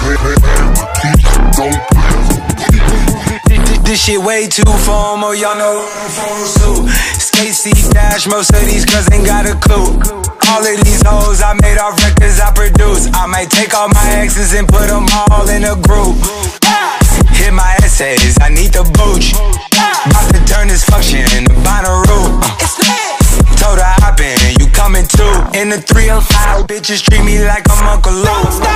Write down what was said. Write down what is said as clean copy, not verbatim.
This shit way too formal, y'all know suit. Skate seat dash, most of these girls ain't got a clue. All of these hoes I made off records I produce. I might take all my exes and put them all in a group. Hit my essays, I need the booch. About to turn this function into Bonnaroo. Told her hop in, you coming too. In the 305, bitches treat me like I'm Uncle Luke.